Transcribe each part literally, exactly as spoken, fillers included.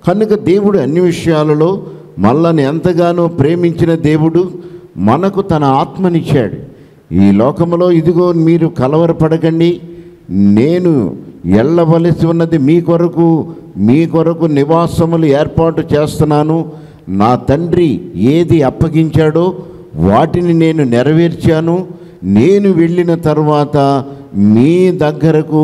కనుక దేవుడు అన్ని విషయాలలో మనల్ని ఎంతగానో ప్రేమించిన దేవుడు మనకు తన ఆత్మనిచ్చాడు. ఈ లోకములో ఇదిగో మీరు కలవరపడకండి, నేను వెళ్ళవలసి ఉన్నది మీ కొరకు మీ కొరకు నివాసములు ఏర్పాటు చేస్తున్నాను. నా తండ్రి ఏది అప్పగించాడో వాటిని నేను నెరవేర్చాను. నేను వెళ్ళిన తర్వాత మీ దగ్గరకు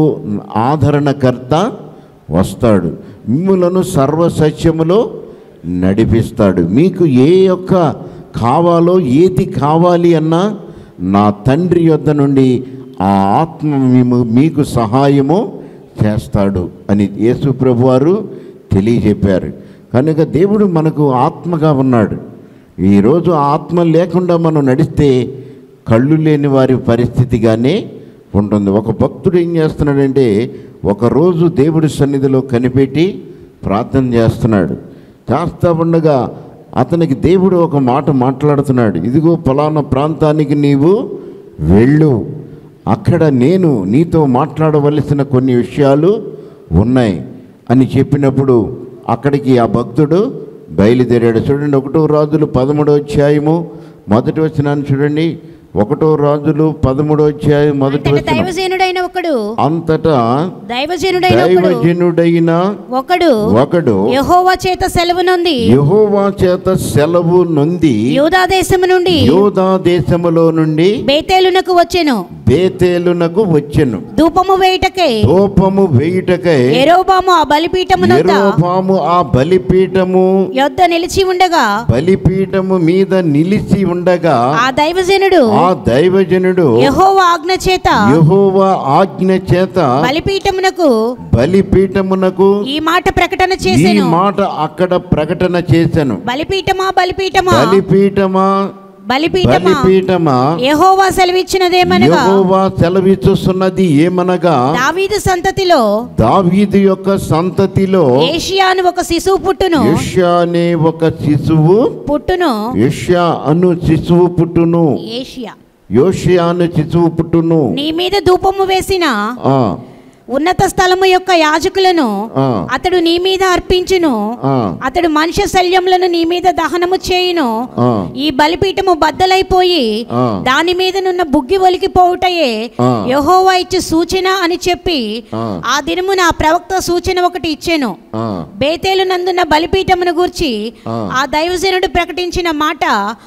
ఆదరణకర్త వస్తాడు, మిమ్ములను సర్వసత్యములో నడిపిస్తాడు. మీకు ఏ యొక్క కావాలో ఏది కావాలి అన్నా నా తండ్రి యొద్ద నుండి ఆ ఆత్మ మీకు సహాయము చేస్తాడు అని యేసు ప్రభువారు తెలియజెప్పారు. కనుక దేవుడు మనకు ఆత్మగా ఉన్నాడు. ఈరోజు ఆత్మ లేకుండా మనం నడిస్తే కళ్ళు లేని వారి పరిస్థితిగానే ఉంటుంది. ఒక భక్తుడు ఏం చేస్తున్నాడంటే, ఒకరోజు దేవుడి సన్నిధిలో కనిపెట్టి ప్రార్థన చేస్తున్నాడు. చేస్తూ ఉండగా అతనికి దేవుడు ఒక మాట మాట్లాడుతున్నాడు. ఇదిగో ఫలానా ప్రాంతానికి నీవు వెళ్ళు, అక్కడ నేను నీతో మాట్లాడవలసిన కొన్ని విషయాలు ఉన్నాయి అని చెప్పినప్పుడు అక్కడికి ఆ భక్తుడు బయలుదేరాడు. చూడండి, ఒకటో రాజులు పదమూడో అధ్యాయము మొదటి వచనాన్ని చూడండి. ఒకటో రాజులు పదమూడో అధ్యాయం మొదటి వచనం. దైవజనుడైన ఒకడు అంతటా దైవజనుడైన దైవజనుడైన ఒకడు ఒకడు యెహోవా చేత సెలవు నొంది యెహోవా చేత సెలవు నొంది యూదా దేశము నుండి యూదా దేశములో నుండి బేతేలునకు వచ్చెను బేతేలునకు వచ్చెను ధూపము వేయుటకై ధూపము వేయుటకై యెరోబాము ఆ బలిపీఠము నొద్ద యెరోబాము ఆ బలిపీఠము యొద్ద నిలిచి ఉండగా బలిపీఠము మీద నిలిచి ఉండగా ఆ దైవజనుడు ఆ దైవజనుడు యెహోవా ఆజ్ఞ చేత యెహోవా ఆజ్ఞ చేత బలిపీఠమునకు బలిపీఠమునకు ఈ మాట ప్రకటన ఈ చేసెను. మాట అక్కడ ప్రకటన చేసెను. బలిపీఠమా బలిపీఠమా బలిపీఠమా బలిపీఠమా బలిపీఠమా యెహోవా సెలవిచ్చినదేమనగా యెహోవా సెలవిచ్చుచున్నది ఏమనగా దావీదు సంతతిలో దావీదు యొక్క సంతతిలో యేషయా అను ఒక శిశువు పుట్టును యెషయా అనే ఒక శిశువు పుట్టును యెషయా అను శిశువు పుట్టును యేషయా యోషియా అను శిశువు పుట్టును. నీ మీద ధూపము వేసిన ఆ ఉన్నత స్థలము యొక్క యాజకులను ఆ అతడు నీ మీద అర్పించును. ఆ అతడు మనుష్య శల్యములను నీ మీద దహనము చేయును. ఆ ఈ బలిపీఠము బద్దలైపోయి ఆ దాని మీదనున్న బుగ్గి ఒలికిపోవుటయే ఆ యెహోవా ఇచ్చు సూచన అని చెప్పి ఆ ఆ దినము నా ప్రవక్త సూచన ఒకటి ఇచ్చెను. ఆ బేతేలు నందున్న బలిపీఠమును గూర్చి ఆ ఆ దైవజనుడు ప్రకటించిన మాట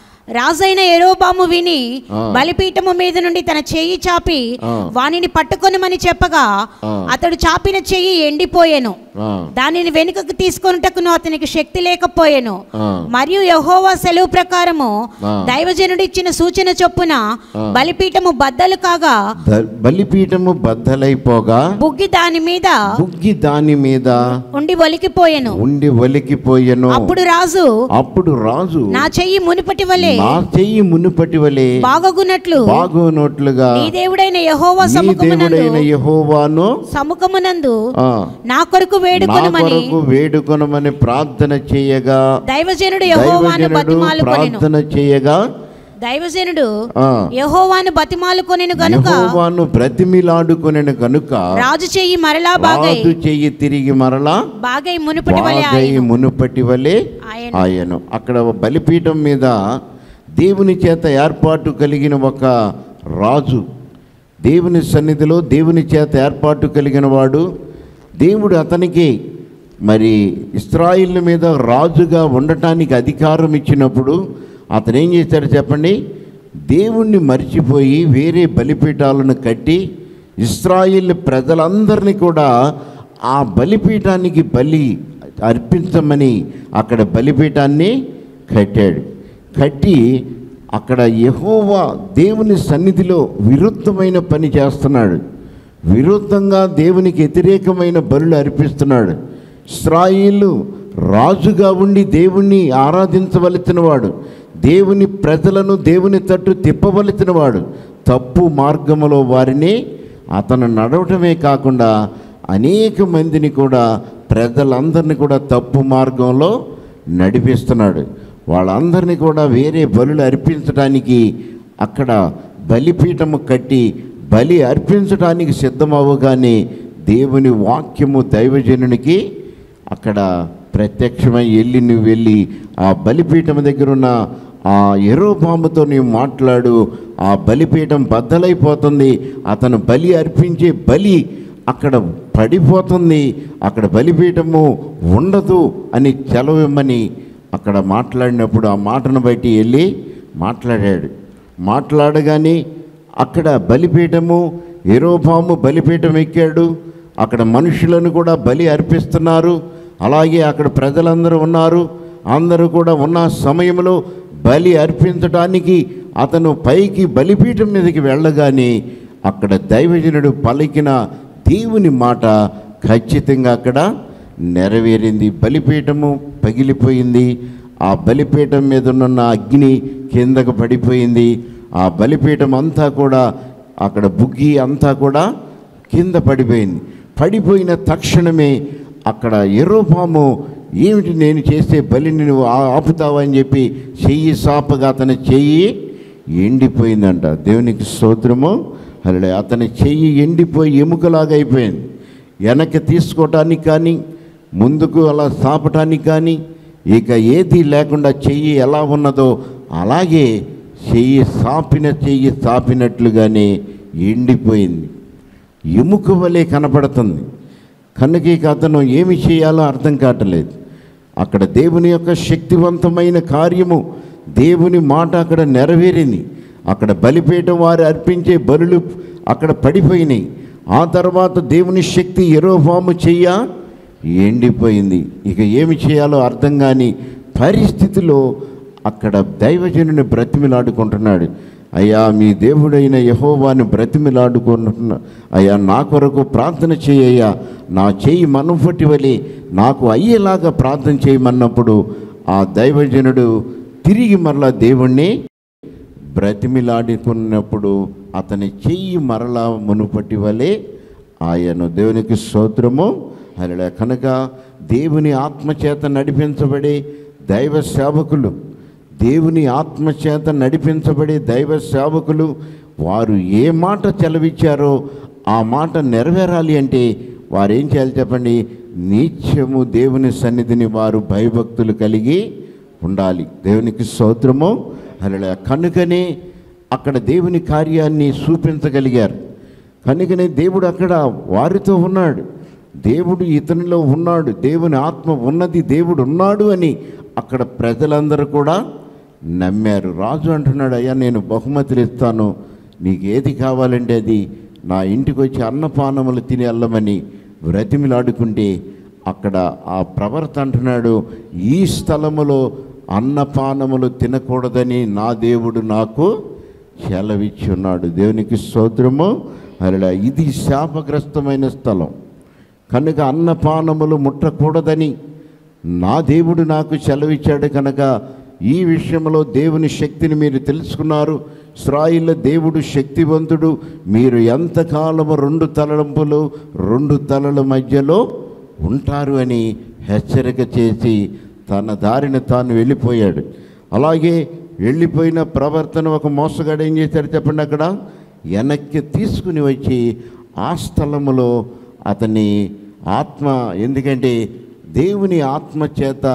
రాజైన యెరోబాము విని బలిపీఠము మీద నుండి తన చెయ్యి చాపి వానిని పట్టుకొనమని చెప్పగా అతడు చాపిన చెయ్యి ఎండిపోయెను. దానిని వెనుకకు తీసుకొనుటకును అతనికి శక్తి లేకపోయెను. మరియు యెహోవా సెలవు ప్రకారము దైవజనుడు ఇచ్చిన సూచన చొప్పున బలిపీఠము బద్దలు కాగా బలిపీఠము బద్దలైపోగా బుగ్గి దాని మీద బుగ్గి దాని మీద ఉండి ఒలికిపోయెను ఉండి ఒలికిపోయెను. అప్పుడు రాజు అప్పుడు రాజు నా చెయ్యి మునుపటి వలె నా చెయ్యి మునుపటి వలె బాగున్నట్లు బాగున్నట్లుగా నీ దేవుడైన యెహోవా నీ సముఖమునందు దేవుడైన యెహోవాను సముఖమునందు ఆ నా కొరకు నా వేడుకొనుమని కొరకు వేడుకొనమని ప్రార్థన చేయగా దైవజనుడు యెహోవాను దైవజనుడు బతిమాలుకొనెను. ప్రార్థన చేయగా దైవజనుడు ఆ యెహోవాను బతిమాలుకొనెను గనుక యెహోవాను బ్రతిమిలాడుకొనెను గనుక రాజు చెయ్యి మరలా బాగై రాజు చెయ్యి తిరిగి మరలా బాగై మునుపటి వలె బాగై ఆయెను. మునుపటి వలె ఆయను. ఆయను. అక్కడ బలిపీఠం మీద దేవుని చేత ఏర్పాటు కలిగిన ఒక రాజు, దేవుని సన్నిధిలో దేవుని చేత ఏర్పాటు కలిగిన వాడు, దేవుడు అతనికి మరి ఇశ్రాయేలు మీద రాజుగా ఉండటానికి అధికారం ఇచ్చినప్పుడు అతను ఏం చేశాడు చెప్పండి? దేవుణ్ణి మర్చిపోయి వేరే బలిపీఠాలను కట్టి ఇశ్రాయేలు ప్రజలందరినీ కూడా ఆ బలిపీఠానికి బలి అర్పించమని అక్కడ బలిపీఠాన్ని కట్టాడు. కట్టి అక్కడ యెహోవా దేవుని సన్నిధిలో విరుద్ధమైన పని చేస్తున్నాడు. విరుద్ధంగా దేవునికి వ్యతిరేకమైన బలులు అర్పిస్తున్నాడు. ఇశ్రాయేలు రాజుగా ఉండి దేవుణ్ణి ఆరాధించవలసిన వాడు, దేవుని ప్రజలను దేవుని తట్టు తిప్పవలసిన వాడు తప్పు మార్గములో వారిని అతను నడవటమే కాకుండా అనేక మందిని కూడా ప్రజలందరినీ కూడా తప్పు మార్గంలో నడిపిస్తున్నాడు. వాళ్ళందరినీ కూడా వేరే బలులు అర్పించడానికి అక్కడ బలిపీఠము కట్టి బలి అర్పించడానికి సిద్ధమవ్వగానే దేవుని వాక్యము దైవజనునికి అక్కడ ప్రత్యక్షమై వెళ్ళి నువ్వు వెళ్ళి ఆ బలిపీఠం దగ్గర ఉన్న ఆ యెరోబాముతో నీవు మాట్లాడు, ఆ బలిపీఠం బద్దలైపోతుంది, అతను బలి అర్పించే బలి అక్కడ పడిపోతుంది, అక్కడ బలిపీఠము ఉండదు అని సెలవిమ్మని అక్కడ మాట్లాడినప్పుడు ఆ మాటను బట్టి వెళ్ళి మాట్లాడాడు. మాట్లాడగానే అక్కడ బలిపీఠము, యెరోబాము బలిపీఠం ఎక్కాడు. అక్కడ మనుషులను కూడా బలి అర్పిస్తున్నారు. అలాగే అక్కడ ప్రజలందరూ ఉన్నారు. అందరూ కూడా ఉన్న సమయంలో బలి అర్పించడానికి అతను పైకి బలిపీఠం మీదకి వెళ్ళగానే అక్కడ దైవజనుడు పలికిన దేవుని మాట ఖచ్చితంగా అక్కడ నెరవేరింది. బలిపీఠము పగిలిపోయింది. ఆ బలిపీఠం మీద ఉన్న అగ్ని కిందకు పడిపోయింది. ఆ బలిపీఠం అంతా కూడా అక్కడ బుగ్గి అంతా కూడా కింద పడిపోయింది. పడిపోయిన తక్షణమే అక్కడ యెరోబాము, ఏమిటి నేను చేసే బలిని నువ్వు ఆపుతావా అని చెప్పి చెయ్యి సాపగా అతని చెయ్యి ఎండిపోయిందంట. దేవునికి స్తోత్రము. అలా అతని చెయ్యి ఎండిపోయి ఎముకలాగా అయిపోయింది. వెనక్కి తీసుకోవటానికి కానీ ముందుకు అలా సాపటానికి కానీ ఇక ఏది లేకుండా చెయ్యి ఎలా ఉన్నదో అలాగే చెయ్యి సాపిన చెయ్యి సాపినట్లుగానే ఎండిపోయింది. ఎముక వలె కనపడుతుంది. కనుక ఇక అతను ఏమి చేయాలో అర్థం కావట్లేదు. అక్కడ దేవుని యొక్క శక్తివంతమైన కార్యము, దేవుని మాట అక్కడ నెరవేరింది. అక్కడ బలిపీఠం వారు అర్పించే బలులు అక్కడ పడిపోయినాయి. ఆ తర్వాత దేవుని శక్తి యెరోబాము చెయ్య ఎండిపోయింది. ఇక ఏమి చేయాలో అర్థం కాని పరిస్థితిలో అక్కడ దైవజనుని బ్రతిమిలాడుకుంటున్నాడు. అయ్యా, మీ దేవుడైన యెహోవాను బ్రతిమిలాడుకుంటున్నా, అయ్యా నా కొరకు ప్రార్థన చేయయ్యా, నా చెయ్యి మనుపటి వలె నాకు అయ్యేలాగా ప్రార్థన చేయమన్నప్పుడు ఆ దైవజనుడు తిరిగి మరలా దేవుణ్ణి బ్రతిమిలాడుకున్నప్పుడు అతని చెయ్యి మరలా మునుపటి వలె ఆయను. దేవునికి స్తోత్రము. అలా కనుక దేవుని ఆత్మచేత నడిపించబడే దైవ సేవకులు, దేవుని ఆత్మచేత నడిపించబడే దైవ సేవకులు వారు ఏ మాట చెలవిచ్చారో ఆ మాట నెరవేరాలి అంటే వారు ఏం చేయాలి చెప్పండి? నిత్యము దేవుని సన్నిధిని వారు భయభక్తులు కలిగి ఉండాలి. దేవునికి స్తోత్రము. అలా కనుకనే అక్కడ దేవుని కార్యాన్ని చూపించగలిగారు. కనుకనే దేవుడు అక్కడ వారితో ఉన్నాడు. దేవుడు ఇతనిలో ఉన్నాడు, దేవుని ఆత్మ ఉన్నది, దేవుడు ఉన్నాడు అని అక్కడ ప్రజలందరూ కూడా నమ్మారు. రాజు అంటున్నాడు, అయ్యా నేను బహుమతులు ఇస్తాను, నీకు ఏది కావాలంటే అది నా ఇంటికి వచ్చి అన్నపానములు తిని వెళ్ళమని బ్రతిమిలాడుకుంటే అక్కడ ఆ ప్రవర్త అంటున్నాడు, ఈ స్థలములో అన్నపానములు తినకూడదని నా దేవుడు నాకు సెలవిచ్చి ఉన్నాడు. దేవునికి స్తోత్రము. అలా ఇది శాపగ్రస్తమైన స్థలం కనుక అన్నపానములు ముట్టకూడదని నా దేవుడు నాకు సెలవిచ్చాడు. కనుక ఈ విషయంలో దేవుని శక్తిని మీరు తెలుసుకున్నారు. ఇశ్రాయేలు దేవుడు శక్తివంతుడు. మీరు ఎంతకాలము రెండు తలంపులు రెండు తలల మధ్యలో ఉంటారు అని హెచ్చరిక చేసి తన దారిని తాను వెళ్ళిపోయాడు. అలాగే వెళ్ళిపోయిన ప్రవర్తన ఒక మోసగాడు ఏం చేశాడు చెప్పండి? అక్కడ వెనక్కి తీసుకుని వచ్చి ఆ స్థలములో అతని ఆత్మ, ఎందుకంటే దేవుని ఆత్మ చేత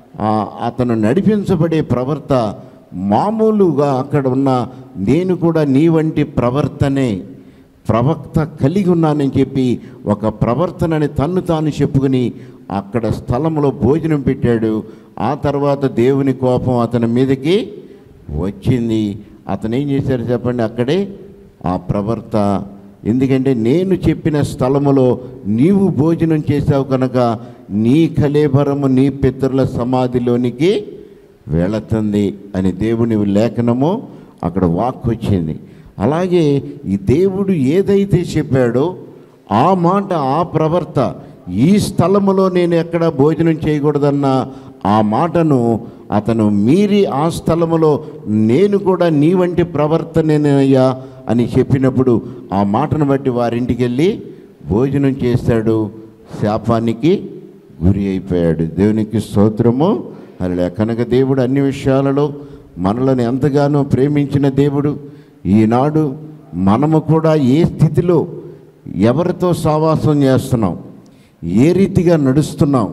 అతను నడిపించబడే ప్రవర్త మామూలుగా అక్కడ ఉన్న నేను కూడా నీ వంటి ప్రవర్తనే ప్రవక్త కలిగి ఉన్నానని చెప్పి ఒక ప్రవర్తనని తన్ను తాను చెప్పుకుని అక్కడ స్థలంలో భోజనం పెట్టాడు. ఆ తర్వాత దేవుని కోపం అతని మీదకి వచ్చింది. అతను ఏం చేశారు చెప్పండి? అక్కడే ఆ ప్రవర్త, ఎందుకంటే నేను చెప్పిన స్థలములో నీవు భోజనం చేసావు కనుక నీ కళేబరము నీ పితరుల సమాధిలోనికి వెళుతుంది అని దేవుని లేఖనము అక్కడ వాక్కు వచ్చింది. అలాగే ఈ దేవుడు ఏదైతే చెప్పాడో ఆ మాట, ఆ ప్రవర్త, ఈ స్థలములో నేను ఎక్కడ భోజనం చేయకూడదన్న ఆ మాటను అతను మీరి ఆ స్థలములో నేను కూడా నీ వంటి ప్రవర్తనేనయ్యా అని చెప్పినప్పుడు ఆ మాటను బట్టి వారింటికి వెళ్ళి భోజనం చేశాడు. శాపానికి గురి అయిపోయాడు. దేవునికి స్తోత్రము. అలా కనుక దేవుడు అన్ని విషయాలలో మనలను ఎంతగానో ప్రేమించిన దేవుడు ఈనాడు మనము కూడా ఏ స్థితిలో ఎవరితో సావాసం చేస్తున్నాం, ఏ రీతిగా నడుస్తున్నాం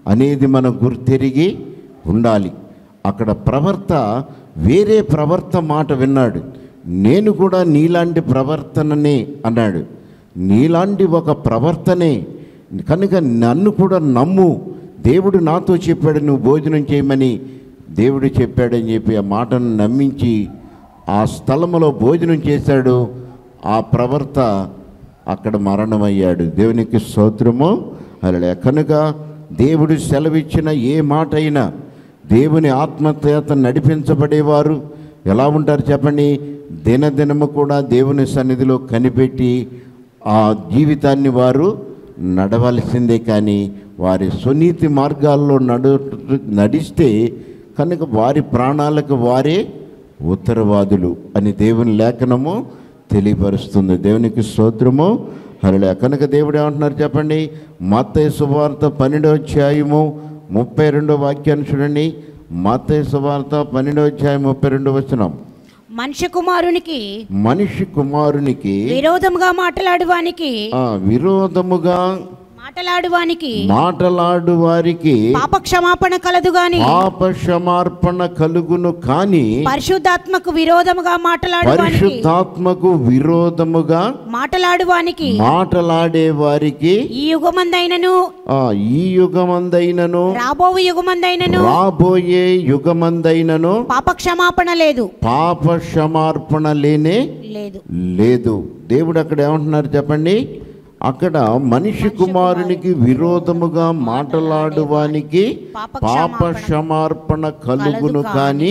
అనేది మనం గుర్తెరిగి ఉండాలి. అక్కడ ప్రవర్త వేరే ప్రవర్త మాట విన్నాడు. నేను కూడా నీలాంటి ప్రవర్తననే అన్నాడు. నీలాంటి ఒక ప్రవర్తనే కనుక నన్ను కూడా నమ్ము, దేవుడు నాతో చెప్పాడు నువ్వు భోజనం చేయమని, దేవుడు చెప్పాడని చెప్పి ఆ మాటను నమ్మించి ఆ స్థలములో భోజనం చేశాడు. ఆ ప్రవర్త అక్కడ మరణమయ్యాడు. దేవునికి స్తోత్రము. అలా కనుక దేవుడు సెలవిచ్చిన ఏ మాట అయినా దేవుని ఆత్మచేత నడిపించబడేవారు ఎలా ఉంటారు చెప్పండి? దినదినము కూడా దేవుని సన్నిధిలో కనిపెట్టి ఆ జీవితాన్ని వారు నడవలసిందే. కానీ వారి సునీతి మార్గాల్లో నడు నడిస్తే కనుక వారి ప్రాణాలకు వారే ఉత్తరవాదులు అని దేవుని లేఖనము తెలియపరుస్తుంది. దేవునికి స్తోత్రము. హల్లెలూయా. కనుక దేవుడు ఏమంటున్నారు చెప్పండి? మత్తయి సువార్త పన్నెండవ అధ్యాయము ముప్పై రెండో వాక్యాన్ని చూడండి. మత్తయి సువార్త పన్నెండవ అధ్యాయం ముప్పై రెండవ వచనం. మనిషి కుమారునికి మనిషి కుమారునికి విరోధముగా మాట్లాడువానికి విరోధముగా మాటలాడువానికి మాటలాడు వారికి పాప క్షమాపణ కలదు గాని పాప క్షమార్పణ కలుగును. కానీ పరిశుద్ధాత్మకు విరోధముగా మాటలాడువానికి పరిశుద్ధాత్మకు విరోధముగా మాటలాడువానికి మాటలాడే వారికి ఈ యుగమందైనను ఈ యుగమందైనను రాబోవు యుగమందైనను రాబోయే యుగమందైనను పాప క్షమాపణ లేదు, పాప క్షమార్పణ లేనే లేదు లేదు. దేవుడు అక్కడ ఏమంటున్నారు చెప్పండి? అక్కడ మనిషి కుమారునికి విరోధముగా మాటలాడువానికి పాప క్షమార్పణ కలుగును. కానీ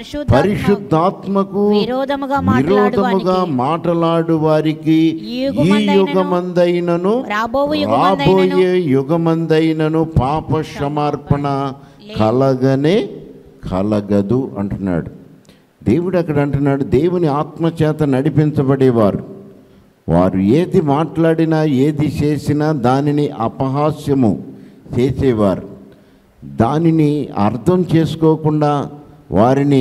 పరిశుద్ధాత్మకు విరోధముగా మాటలాడు వారికి ఈ యుగమందైనను రాబోయే యుగమందైనను పాప క్షమార్పణ కలగనే కలగదు అంటున్నాడు దేవుడు. అక్కడ అంటున్నాడు దేవుని ఆత్మచేత నడిపించబడేవారు వారు ఏది మాట్లాడినా ఏది చేసినా దానిని అపహాస్యము చేసేవారు. దానిని అర్థం చేసుకోకుండా వారిని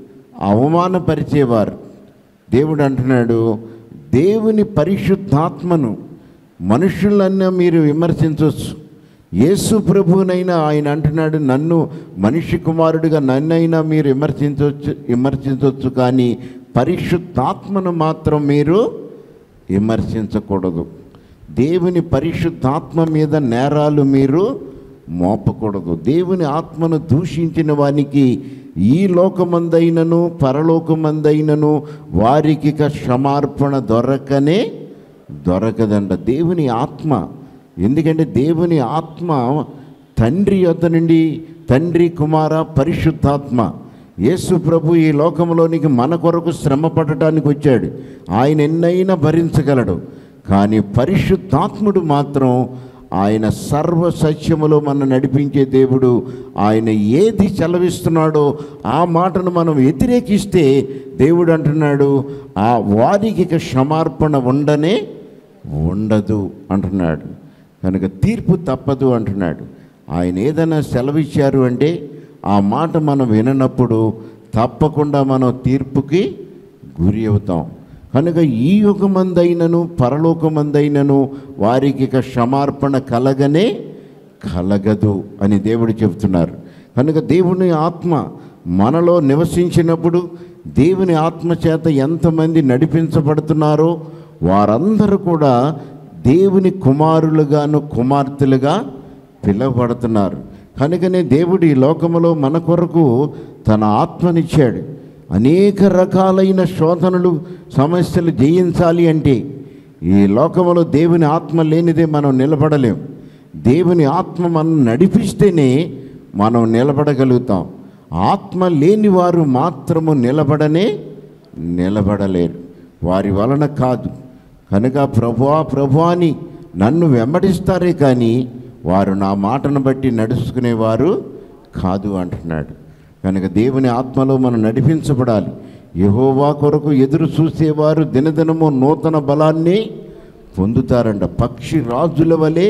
అవమానపరిచేవారు. దేవుడు అంటున్నాడు దేవుని పరిశుద్ధాత్మను మనుషులన్నా మీరు విమర్శించవచ్చు. యేసు ప్రభువునైనా ఆయన అంటున్నాడు నన్ను మనిషి కుమారుడిగా నన్నైనా మీరు విమర్శించవచ్చు విమర్శించవచ్చు కానీ పరిశుద్ధాత్మను మాత్రం మీరు విమర్శించకూడదు. దేవుని పరిశుద్ధాత్మ మీద నేరాలు మీరు మోపకూడదు. దేవుని ఆత్మను దూషించిన వానికి ఈ లోకమందైనను పరలోకమందైనను వారికి క్షమార్పణ దొరకనే దొరకదంట. దేవుని ఆత్మ, ఎందుకంటే దేవుని ఆత్మ తండ్రి యొద్ద నుండి, తండ్రి కుమార పరిశుద్ధాత్మ. యేసు ప్రభు ఈ లోకంలోనికి మన కొరకు శ్రమ పడటానికి వచ్చాడు. ఆయన ఎన్నైనా భరించగలడు. కానీ పరిశుద్ధాత్ముడు మాత్రం ఆయన సర్వ సత్యములో మనం నడిపించే దేవుడు. ఆయన ఏది చలవిస్తున్నాడో ఆ మాటను మనం వ్యతిరేకిస్తే దేవుడు అంటున్నాడు ఆ వారికి క్షమార్పణ ఉండనే ఉండదు అంటున్నాడు. కనుక తీర్పు తప్పదు అంటున్నాడు. ఆయన ఏదైనా సెలవిచ్చారు అంటే ఆ మాట మనం విననప్పుడు తప్పకుండా మనం తీర్పుకి గురి అవుతాం. కనుక ఈ యుగమందైనను పరలోకమందైనను వారికి క్షమార్పణ కలగనే కలగదు అని దేవుడు చెబుతున్నారు. కనుక దేవుని ఆత్మ మనలో నివసించినప్పుడు దేవుని ఆత్మ చేత ఎంతమంది నడిపించబడుతున్నారో వారందరూ కూడా దేవుని కుమారులుగాను కుమార్తెలుగా పిలువబడుతున్నారు. కనుకనే దేవుడు ఈ లోకములో మన కొరకు తన ఆత్మనిచ్చాడు. అనేక రకాలైన శోధనలు సమస్యలు జయించాలి అంటే ఈ లోకములో దేవుని ఆత్మ లేనిదే మనం నిలబడలేం. దేవుని ఆత్మ మనం నడిపిస్తేనే మనం నిలబడగలుగుతాం. ఆత్మ లేని వారు మాత్రము నిలబడనే నిలబడలేరు, వారి వలన కాదు. కనుక ప్రభువా ప్రభువా అని నన్ను వెంబడిస్తారే కానీ వారు నా మాటను బట్టి నడుచుకునేవారు కాదు అంటున్నాడు. కనుక దేవుని ఆత్మలో మనం నడిపించబడాలి. యెహోవా కొరకు ఎదురు చూసేవారు దినదినము నూతన బలాన్ని పొందుతారంట. పక్షి రాజుల వలె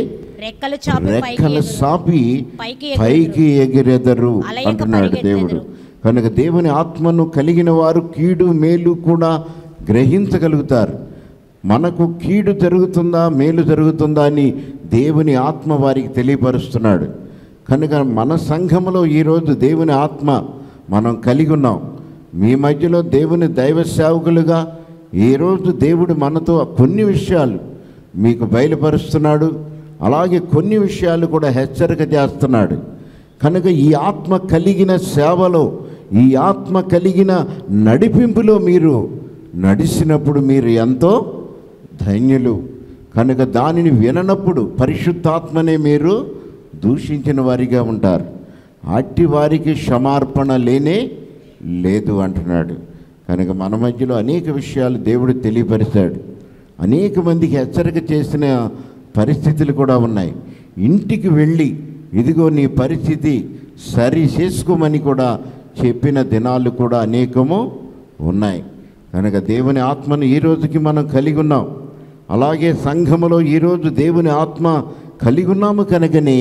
రెక్కలు సాపి పైకి ఎగిరెదరు అంటున్నాడు దేవుడు. కనుక దేవుని ఆత్మను కలిగిన వారు కీడు మేలు కూడా గ్రహించగలుగుతారు. మనకు కీడు జరుగుతుందా మేలు జరుగుతుందా అని దేవుని ఆత్మ వారికి తెలియపరుస్తున్నాడు. కనుక మన సంఘములో ఈరోజు దేవుని ఆత్మ మనం కలిగి ఉన్నాం. మీ మధ్యలో దేవుని దైవ సేవకులుగా ఈరోజు దేవుడు మనతో కొన్ని విషయాలు మీకు బయలుపరుస్తున్నాడు, అలాగే కొన్ని విషయాలు కూడా హెచ్చరిక చేస్తున్నాడు. కనుక ఈ ఆత్మ కలిగిన సేవలో, ఈ ఆత్మ కలిగిన నడిపింపులో మీరు నడిచినప్పుడు మీరు ఎంతో ధన్యులు. కనుక దానిని విననప్పుడు పరిశుద్ధాత్మనే మీరు దూషించిన వారిగా ఉంటారు. అట్టి వారికి క్షమార్పణ లేనే లేదు అంటున్నాడు. కనుక మన మధ్యలో అనేక విషయాలు దేవుడు తెలియపరిచాడు. అనేక మందికి హెచ్చరిక చేసిన పరిస్థితులు కూడా ఉన్నాయి. ఇంటికి వెళ్ళి ఇదిగో నీ పరిస్థితి సరి చేసుకోమని కూడా చెప్పిన దినాలు కూడా అనేకము ఉన్నాయి. కనుక దేవుని ఆత్మను ఈ రోజుకి మనం కలిగి ఉన్నాం. అలాగే సంఘములో ఈరోజు దేవుని ఆత్మ కలిగి ఉన్నాము కనుకనే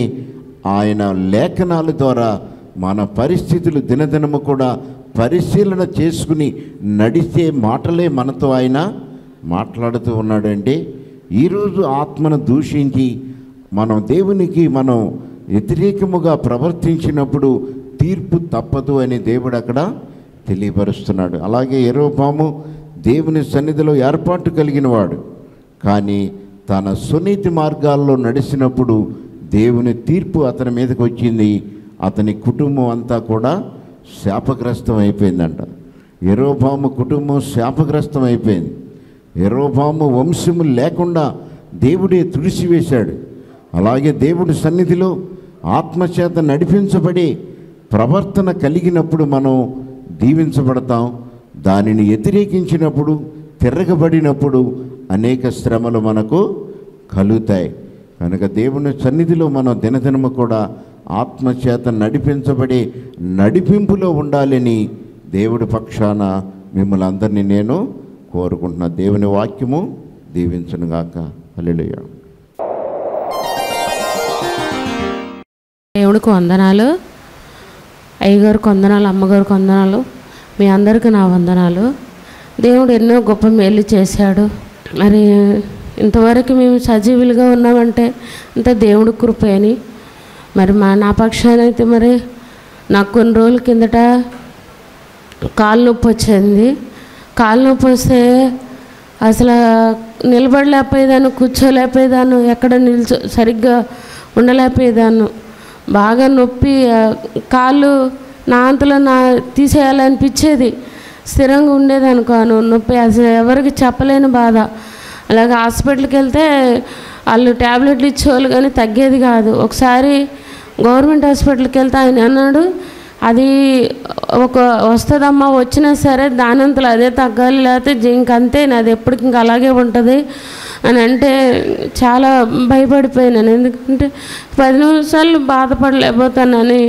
ఆయన లేఖనాల ద్వారా మన పరిస్థితులు దినదినము కూడా పరిశీలన చేసుకుని నడిచే మాటలే మనతో ఆయన మాట్లాడుతూ ఉన్నాడంటే, ఈరోజు ఆత్మను దూషించి మనం దేవునికి మనం వ్యతిరేకముగా ప్రవర్తించినప్పుడు తీర్పు తప్పదు అని దేవుడు అక్కడ తెలియపరుస్తున్నాడు. అలాగే యెరోబాము దేవుని సన్నిధిలో ఏర్పాటు కలిగిన వాడు, కానీ తన సునీతి మార్గాల్లో నడిచినప్పుడు దేవుని తీర్పు అతని మీదకి వచ్చింది. అతని కుటుంబం అంతా కూడా శాపగ్రస్తం అయిపోయిందంట. యెరోబాము కుటుంబం శాపగ్రస్తం అయిపోయింది. యెరోబాము వంశము లేకుండా దేవుడే తుడిసివేశాడు. అలాగే దేవుడి సన్నిధిలో ఆత్మచేత నడిపించబడి ప్రవర్తన కలిగినప్పుడు మనం దీవించబడతాం. దానిని వ్యతిరేకించినప్పుడు, తిరగబడినప్పుడు అనేక శ్రమలు మనకు కలుగుతాయి. కనుక దేవుని సన్నిధిలో మనం దినదినము కూడా ఆత్మచేత నడిపించబడి నడిపింపులో ఉండాలని దేవుడి పక్షాన మిమ్మల్ని అందరినీ నేను కోరుకుంటున్నా. దేవుని వాక్యము దీవించునుగాక. హల్లెలూయా. దేవుడికి వందనాలు, అయ్యగారికి వందనాలు, అమ్మగారికి వందనాలు, మీ అందరికీ నా వందనాలు. దేవుడు ఎన్నో గొప్ప మేలు చేశాడు. మరి ఇంతవరకు మేము సజీవులుగా ఉన్నామంటే అంత దేవుడి కృప అని. మరి మా నా పక్షానైతే మరి నాకు కొన్ని రోజుల కిందట కాలు నొప్పి వచ్చింది. కాలు నొప్పి వస్తే అసలు నిలబడలేకపోయేదాన్ని, కూర్చోలేకపోయేదాన్ని, ఎక్కడ నిల్చో సరిగ్గా ఉండలేకపోయేదాన్ని. బాగా నొప్పి, కాళ్ళు నా అంతలో నా తీసేయాలనిపించేది. స్థిరంగా ఉండేదాన్ని కాను, నొప్పి అసలు ఎవరికి చెప్పలేని బాధ. అలాగే హాస్పిటల్కి వెళ్తే వాళ్ళు ట్యాబ్లెట్లు ఇచ్చేవాళ్ళు కానీ తగ్గేది కాదు. ఒకసారి గవర్నమెంట్ హాస్పిటల్కి వెళ్తే ఆయన అన్నాడు, అది ఒక వస్తుందమ్మా, వచ్చినా సరే దానంతలో అదే తగ్గాలి, లేకపోతే ఇంకంతే, అది ఎప్పటికి ఇంకా అలాగే ఉంటుంది అని అంటే చాలా భయపడిపోయినాను. ఎందుకంటే పది నిమిషాలు బాధపడలేకపోతానని.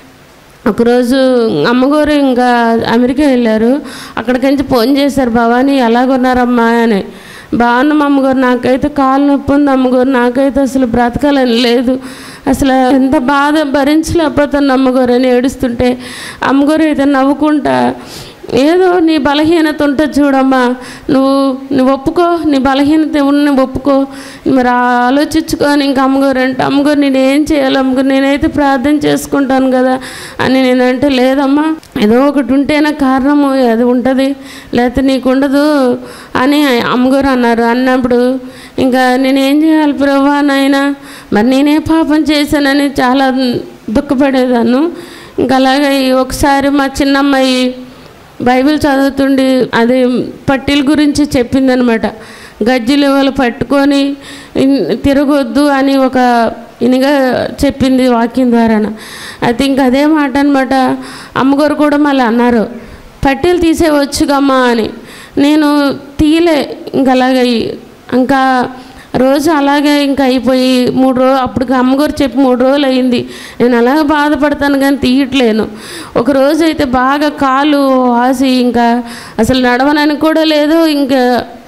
ఒకరోజు అమ్మగారు ఇంకా అమెరికా వెళ్ళారు. అక్కడికించి ఫోన్ చేశారు, భవానీ ఎలాగున్నారమ్మా అని. బాగున్నాం అమ్మగారు, నాకైతే కాలు నొప్పి ఉంది అమ్మగారు, నాకైతే అసలు బ్రతకాలని లేదు, అసలు ఎంత బాధ భరించలేకపోతాను అమ్మగారు అని ఏడుస్తుంటే అమ్మగారు అయితే నవ్వుకుంటా, ఏదో నీ బలహీనత ఉంటుంది చూడమ్మా, నువ్వు నువ్వు ఒప్పుకో, నీ బలహీనత ఉన్న ఒప్పుకో, మరి ఆలోచించుకొని ఇంక అమ్మగారు అంటే, అమ్మగారు నేను ఏం చేయాలి అమ్మగారు, నేనైతే ప్రార్థన చేసుకుంటాను కదా అని నేనంటే, లేదమ్మా ఏదో ఒకటి ఉంటేనే కారణము అది ఉంటుంది, లేకపోతే నీకు ఉండదు అని అమ్మగారు అన్నారు. అన్నప్పుడు ఇంకా నేనేం చేయాలి ప్రభువా నాయనా, మరి నేనే పాపం చేశానని చాలా దుఃఖపడేదాన్ని. ఇంకా అలాగే ఒకసారి మా చిన్నమ్మాయి బైబిల్ చదువుతుండి అది పట్టీల గురించి చెప్పిందనమాట. గజ్జలు వాళ్ళు పట్టుకొని తిరగొద్దు అని ఒక ఇనిగా చెప్పింది వాక్యం ద్వారా. అయితే ఇంక అదే మాట అనమాట. అమ్మగారు కూడా మళ్ళీ అన్నారు, పట్టీలు తీసేవచ్చుగమ్మా అని. నేను తీయలే. ఇంక అలాగే ఇంకా రోజు అలాగే ఇంకా అయిపోయి మూడు రోజులు అప్పటికి అమ్మగారు చెప్పి మూడు రోజులు అయింది. నేను అలాగే బాధపడతాను కానీ తీయట్లేను. ఒకరోజు అయితే బాగా కాలు వాసి ఇంకా అసలు నడవనని కూడా లేదు, ఇంకా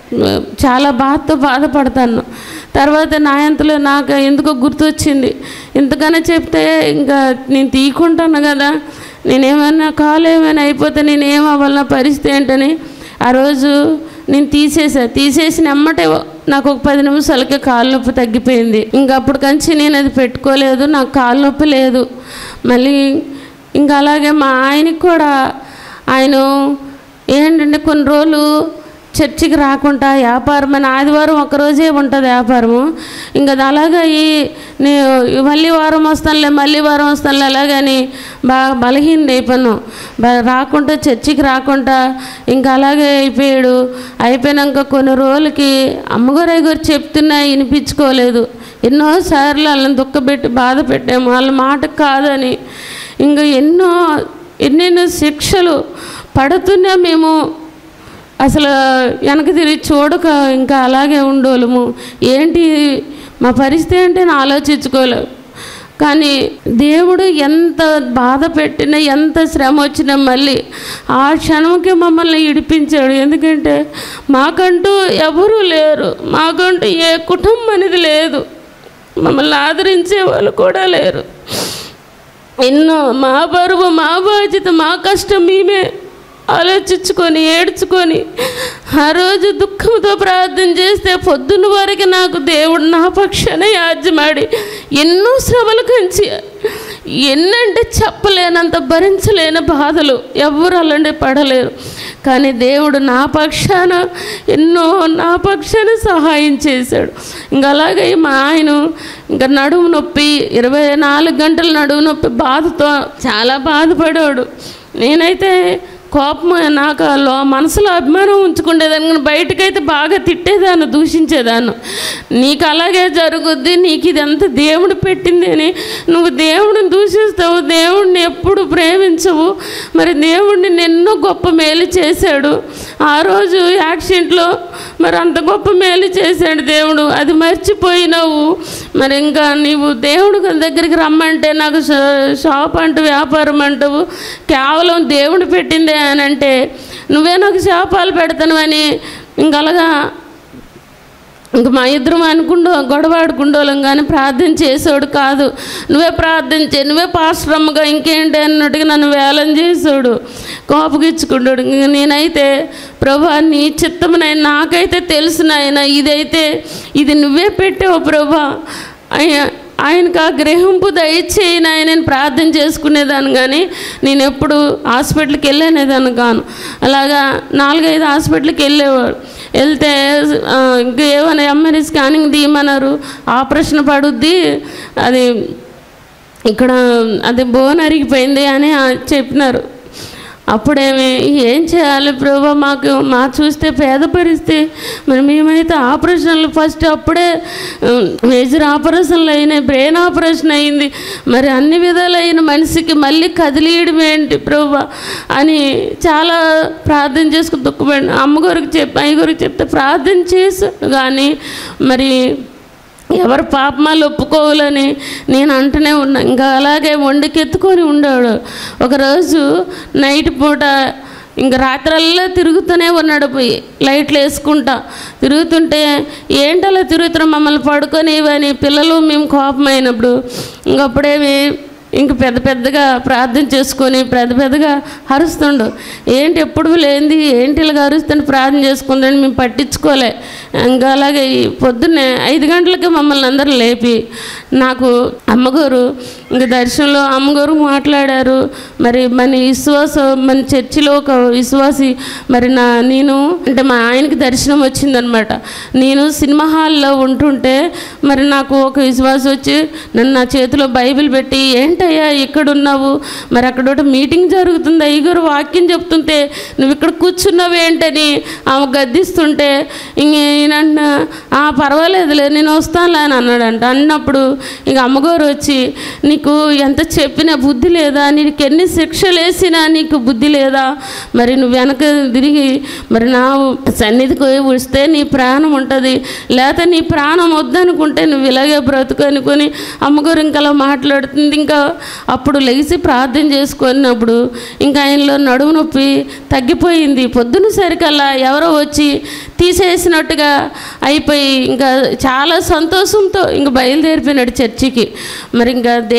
చాలా బాధతో బాధపడతాను. తర్వాత నా అంతలో నాకు ఎందుకో గుర్తొచ్చింది, ఇంతకన్నా చెప్తే ఇంకా నేను తీయకుంటాను కదా, నేనేమైనా కాలు ఏమైనా అయిపోతే నేనేమవ్వాలన్న పరిస్థితి ఏంటని ఆ రోజు నేను తీసేసా. తీసేసిన ఎమ్మటే నాకు ఒక పది నిమిషాలకే కాలు నొప్పి తగ్గిపోయింది. ఇంకా అప్పుడు కంచి నేను అది పెట్టుకోలేదు, నాకు కాలు నొప్పి లేదు. మళ్ళీ ఇంకా అలాగే మా ఆయనకి కూడా ఆయన ఏంటంటే కొన్ని రోజులు చర్చికి రాకుండా వ్యాపారం అని ఆదివారం ఒక్కరోజే ఉంటుంది వ్యాపారము. ఇంకా అది అలాగే ఈ మళ్ళీ వారం వస్తానులే మళ్ళీ వారం వస్తానులే అలాగని బాగా బలహీన అయిపోయాను. రాకుండా చర్చికి రాకుండా ఇంకా అలాగే అయిపోయాడు. అయిపోయినాక కొన్ని రోజులకి అమ్మగారు అయ్యగారు చెప్తున్నా వినిపించుకోలేదు. ఎన్నోసార్లు వాళ్ళని దుఃఖపెట్టి బాధ పెట్టాము, వాళ్ళ మాట కాదని. ఇంకా ఎన్నో ఎన్నెన్నో శిక్షలు పడుతున్నా మేము అసలు వెనక తిరిగి చూడక ఇంకా అలాగే ఉండోళ్ళము. ఏంటి మా పరిస్థితి ఏంటి అని ఆలోచించుకోలేము. కానీ దేవుడు ఎంత బాధ పెట్టినా ఎంత శ్రమ వచ్చినా మళ్ళీ ఆ క్షణంకి మమ్మల్ని ఇడిపించాడు. ఎందుకంటే మాకంటూ ఎవరూ లేరు, మాకంటూ ఏ కుటుంబం అనేది లేదు, మమ్మల్ని ఆదరించే వాళ్ళు కూడా లేరు. ఎన్నో మా బరువు మా బాధ్యత మా కష్టం మేమే ఆలోచించుకొని ఏడ్చుకొని ఆ రోజు దుఃఖంతో ప్రార్థన చేస్తే పొద్దున్న వరకు నాకు దేవుడు నా పక్షాన యాజ్యమాడి ఎన్నో శ్రమలు కంచి ఎన్నంటే చెప్పలేనంత భరించలేని బాధలు ఎవరు అలాంటి పడలేరు. కానీ దేవుడు నా పక్షాన ఎన్నో నా పక్షాన సహాయం చేశాడు. ఇంకా అలాగే మా ఆయన ఇంకా నడుము నొప్పి ఇరవై నాలుగు గంటలు నడుము నొప్పి బాధతో చాలా బాధపడాడు. నేనైతే కోపం నాకు లో మనసులో అభిమానం ఉంచుకునేదాన్ని, కానీ బయటకైతే బాగా తిట్టేదాన్ని, దూషించేదాన్ని. నీకు అలాగే జరుగుద్ది, నీకు ఇదంతా దేవుడు పెట్టింది అని నువ్వు దేవుడిని దూషిస్తావు, దేవుడిని ఎప్పుడు ప్రేమించవు. మరి దేవుడిని ఎన్నో గొప్ప మేలు చేశాడు. ఆ రోజు యాక్సిడెంట్లో మరి అంత గొప్ప మేలు చేశాడు దేవుడు, అది మర్చిపోయినావు. మరి ఇంకా నీవు దేవుడు దగ్గరికి రమ్మంటే నాకు షాప్ అంటూ వ్యాపారం అంటావు, కేవలం దేవుడు పెట్టిందే అని అంటే నువ్వే నాకు శాపాలు పెడతాను అని ఇంక అలాగా ఇంక మా ఇద్దరం అనుకుంటూ గొడవ ఆడుకుంటోళ్ళం. కానీ ప్రార్థన చేసాడు కాదు, నువ్వే ప్రార్థన చే నువ్వే పాశ్రమగా ఇంకేంటి అన్నట్టుగా నన్ను వేలం చేసాడు, కోపగిచ్చుకుంటాడు. ఇంక నేనైతే ప్రభా నీ చిత్తమునైనా నాకైతే తెలుసు నాయన, ఇదైతే ఇది నువ్వే పెట్టావు ప్రభా, అయ్యా ఆయనకు ఆ గ్రహింపు దయచేయి నాయన నేను ప్రార్థన చేసుకునేదాన్ని. కానీ నేను ఎప్పుడు హాస్పిటల్కి వెళ్ళనేదాన్ని కాను. అలాగా నాలుగైదు హాస్పిటల్కి వెళ్ళేవాడు. వెళ్తే ఇంకా ఏమైనా ఎంఆర్ఐ స్కానింగ్ తీయమన్నారు, ఆపరేషన్ పడుద్ది, అది ఇక్కడ అది బోన్ అరిగిపోయింది అని చెప్పినారు. అప్పుడేమి ఏం చేయాలి ప్రభా, మాకు మా చూస్తే పేద పరిస్థితి, మరి మేమైతే ఆపరేషన్లు ఫస్ట్ అప్పుడే మేజర్ ఆపరేషన్లు అయినాయి, బ్రెయిన్ ఆపరేషన్ అయింది, మరి అన్ని విధాలైన మనిషికి మళ్ళీ కదిలీయడం ఏంటి ప్రభా అని చాలా ప్రార్థన చేసుకుని దుఃఖపడి అమ్మగారికి చెప్పి అయ్యగారికి చెప్తే ప్రార్థన చేశాను. కానీ మరి ఎవరు పాపమాలు ఒప్పుకోవాలని నేను అంటూనే ఉన్నా. ఇంకా అలాగే వండికెత్తుకొని ఉండాడు. ఒకరోజు నైట్ పూట ఇంక రాత్రల్లా తిరుగుతూనే ఉన్నాడు, పోయి లైట్లు వేసుకుంటా తిరుగుతుంటే ఏంటలా తిరుగుతున్నాం మమ్మల్ని పడుకొని ఇవని పిల్లలు మేము కోపమైనప్పుడు ఇంకప్పుడేమి ఇంక పెద్ద పెద్దగా ప్రార్థన చేసుకొని పెద్ద పెద్దగా అరుస్తుండు. ఏంటి ఎప్పుడు లేనిది ఏంటి ఇలాగ అరుస్తుంటే ప్రార్థన చేసుకుందని మేము పట్టించుకోలే. ఇంకా అలాగే పొద్దున్నే ఐదు గంటలకి మమ్మల్ని అందరూ లేపి నాకు అమ్మగారు ఇంక దర్శనంలో అమ్మగారు మాట్లాడారు. మరి మన విశ్వాస మన చర్చిలో ఒక విశ్వాసి మరి నా నేను అంటే మా ఆయనకి దర్శనం వచ్చిందనమాట. నేను సినిమా హాల్లో ఉంటుంటే మరి నాకు ఒక విశ్వాసం వచ్చి నన్ను నా చేతిలో బైబిల్ పెట్టి ఏంటయ్యా ఇక్కడున్నావు, మరి అక్కడ మీటింగ్ జరుగుతుంది అయ్యగారు వాక్యం చెప్తుంటే నువ్వు ఇక్కడ కూర్చున్నావు ఏంటని ఆమె గద్దిస్తుంటే ఇంకేనంట పర్వాలేదులే నేను వస్తానులే అని అన్నాడంట. అన్నప్పుడు ఇక అమ్మగారు వచ్చి నీకు ఎంత చెప్పినా బుద్ధి లేదా, నీకు ఎన్ని శిక్షలు వేసినా నీకు బుద్ధి లేదా, మరి నువ్వు వెనక తిరిగి మరి నా సన్నిధికి వస్తే నీ ప్రాణం ఉంటుంది, లేకపోతే నీ ప్రాణం వద్దనుకుంటే నువ్వు ఇలాగే బ్రతుకు అనుకొని అమ్మగారు ఇంకా అలా మాట్లాడుతుంది. ఇంకా అప్పుడు లెగిసి ప్రార్థన చేసుకున్నప్పుడు ఇంకా ఆయనలో నడుము నొప్పి తగ్గిపోయింది. పొద్దున్న సరికల్లా ఎవరో వచ్చి తీసేసినట్టుగా అయిపోయి ఇంకా చాలా సంతోషంతో ఇంక బయలుదేరిపోయినాడు చర్చికి. మరి ఇంకా దేవుడు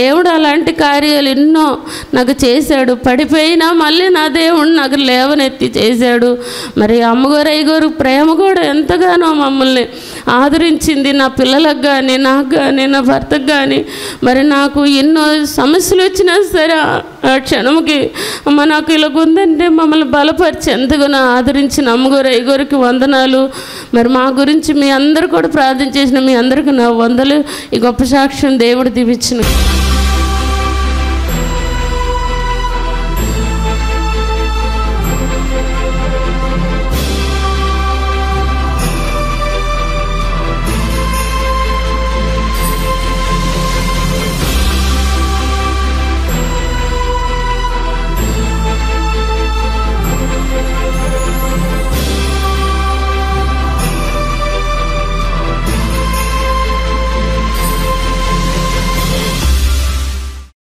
దేవుడు అలాంటి కార్యాలు ఎన్నో నాకు చేశాడు. పడిపోయినా మళ్ళీ నా దేవుడు నాకు లేవనెత్తి చేశాడు. మరి అమ్మగారు అయ్యగారు ప్రేమ కూడా ఎంతగానో మమ్మల్ని ఆదరించింది. నా పిల్లలకు కానీ నాకు కానీ నా భర్తకు కానీ మరి నాకు ఎన్నో సమస్యలు వచ్చినా సరే ఆ క్షణంకి అమ్మ నాకు ఇలా ఉందంటే మమ్మల్ని బలపరిచి ఎంతగానో ఆదరించిన అమ్మగారు అయ్యగారికి వందనాలు. మరి మా గురించి మీ అందరూ కూడా ప్రార్థన చేసిన మీ అందరికీ నా వందలు. ఈ గొప్ప సాక్ష్యం దేవుడు దీవించును.